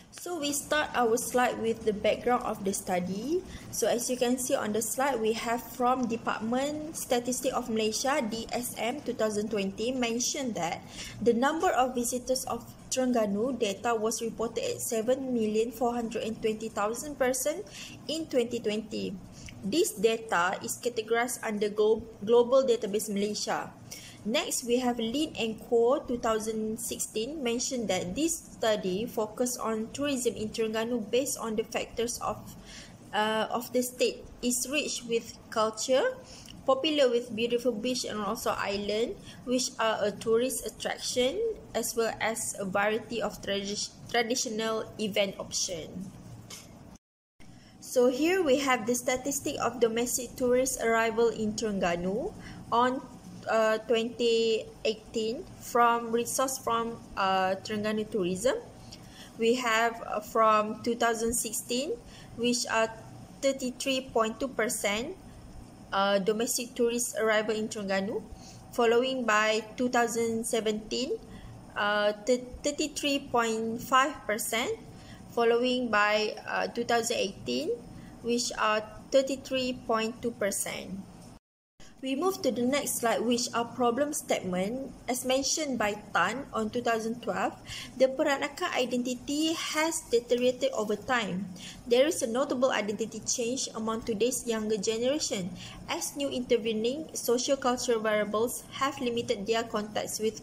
So we start our slide with the background of the study. So as you can see on the slide, we have from Department Statistics of Malaysia, DSM 2020, mentioned that the number of visitors of Terengganu data was reported at 7,420,000 persons in 2020. This data is categorized under Global Database Malaysia. Next, we have Lin and Co 2016 mentioned that this study focused on tourism in Terengganu based on the factors of the state. Is rich with culture, popular with beautiful beach and also island, which are a tourist attraction, as well as a variety of traditional event option. So here we have the statistic of domestic tourist arrival in Terengganu on 2018 from resource from Terengganu Tourism. We have from 2016, which are 33.2% domestic tourist arrival in Terengganu, following by 2017, 33.5%, following by 2018, which are 33.2%. We move to the next slide, which are problem statement. As mentioned by Tan on 2012, the Peranakan identity has deteriorated over time. There is a notable identity change among today's younger generation, as new intervening socio-cultural variables have limited their contacts with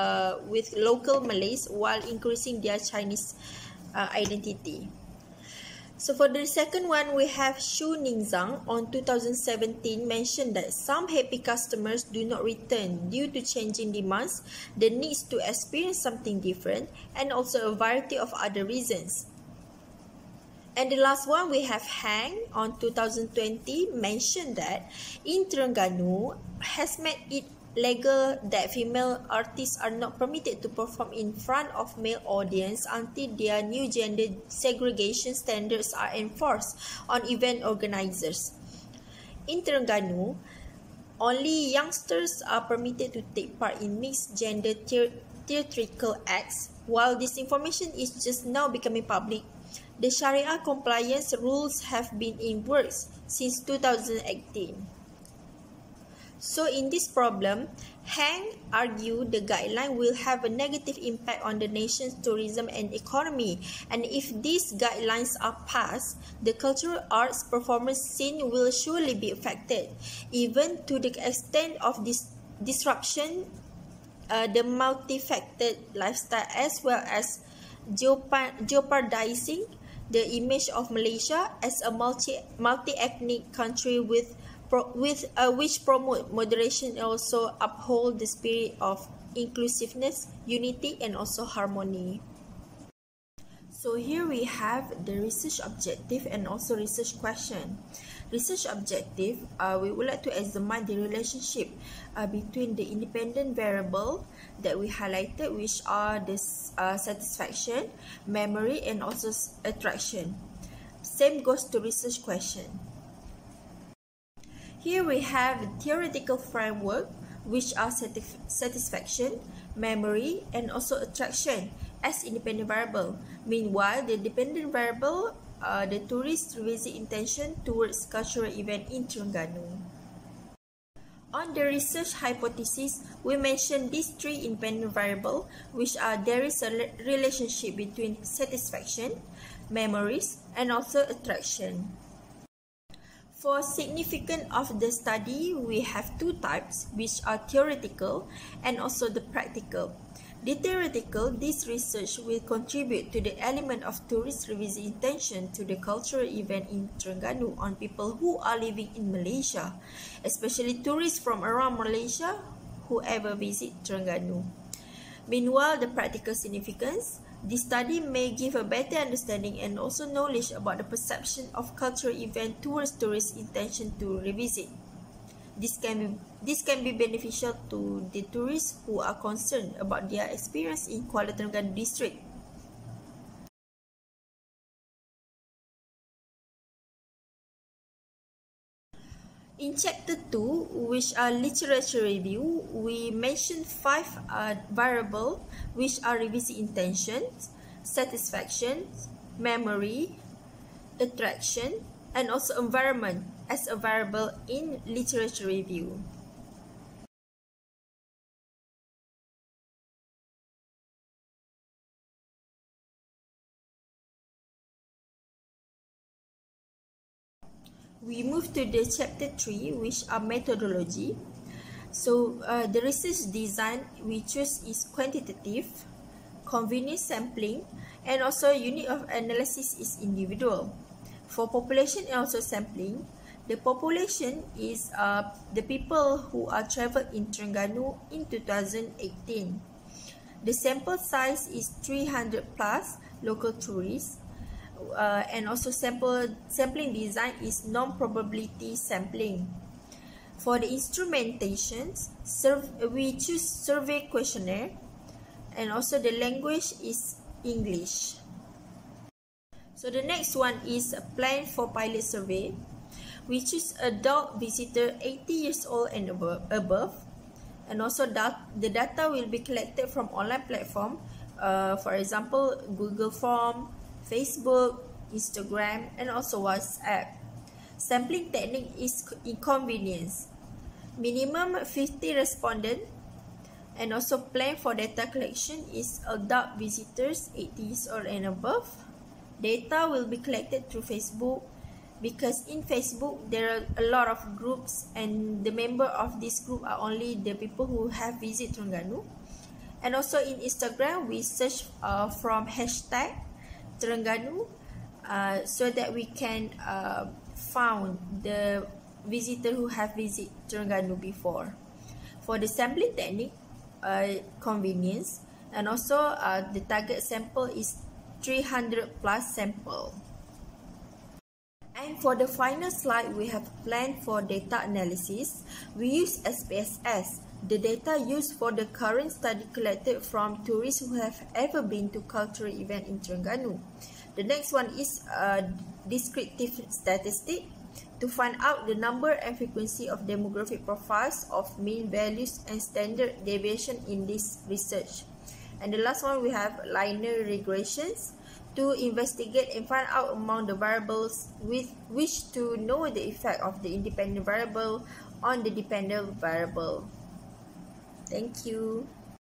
local Malays while increasing their Chinese identity. So for the second one, we have Xu Ningzang on 2017 mentioned that some happy customers do not return due to changing demands, the needs to experience something different, and also a variety of other reasons. And the last one, we have Hang on 2020 mentioned that in Terengganu has made it legal that female artists are not permitted to perform in front of male audience until their new gender segregation standards are enforced on event organizers. In Terengganu, only youngsters are permitted to take part in mixed gender theatrical acts. While this information is just now becoming public, the Sharia compliance rules have been in works since 2018. So in this problem, Hang argued the guideline will have a negative impact on the nation's tourism and economy, and if these guidelines are passed, the cultural arts performance scene will surely be affected. Even to the extent of this disruption, the multifaceted lifestyle as well as jeopardizing the image of Malaysia as a multi-ethnic country which promote moderation and also uphold the spirit of inclusiveness, unity, and also harmony. So here we have the research objective and also research question. Research objective, we would like to examine the relationship between the independent variable that we highlighted, which are the satisfaction, memory, and also attraction. Same goes to research question. Here we have the theoretical framework, which are satisfaction, memory, and also attraction as independent variable. Meanwhile, the dependent variable, the tourist visit intention towards cultural event in Terengganu. On the research hypothesis, we mentioned these three independent variables, which are there is a relationship between satisfaction, memories, and also attraction. For significance of the study, we have two types, which are theoretical and also the practical. The theoretical, this research will contribute to the element of tourist revisit intention to the cultural event in Terengganu on people who are living in Malaysia, especially tourists from around Malaysia who ever visit Terengganu. Meanwhile, the practical significance, this study may give a better understanding and also knowledge about the perception of cultural event towards tourist intention to revisit. This can be beneficial to the tourists who are concerned about their experience in Kuala Terengganu district. In Chapter 2, which are literature review, we mentioned 5 variables which are revisit intentions, satisfaction, memory, attraction, and also environment as a variable in literature review. We move to the chapter 3, which are methodology. So the research design we choose is quantitative, convenience sampling, and also unit of analysis is individual. For population and also sampling, the population is the people who are traveled in Terengganu in 2018. The sample size is 300 plus local tourists. And also sampling design is non-probability sampling. For the instrumentations, we choose survey questionnaire, and also the language is English. So the next one is a plan for pilot survey. We choose adult visitor 80 years old and above, and also the data will be collected from online platform, for example Google Form, Facebook, Instagram, and also WhatsApp. Sampling technique is inconvenience. Minimum 50 respondent, and also plan for data collection is adult visitors 80 years old and above. Data will be collected through Facebook, because in Facebook there are a lot of groups, and the member of this group are only the people who have visited Terengganu. And also in Instagram, we search from hashtag Terengganu, so that we can found the visitor who have visited Terengganu before. For the sampling technique, convenience, and also the target sample is 300 plus sample. And for the final slide, we have planned for data analysis. We use SPSS. The data used for the current study collected from tourists who have ever been to cultural event in Terengganu. The next one is descriptive statistic to find out the number and frequency of demographic profiles of mean values and standard deviation in this research. And the last one, we have linear regressions to investigate and find out among the variables with which to know the effect of the independent variable on the dependent variable. Thank you.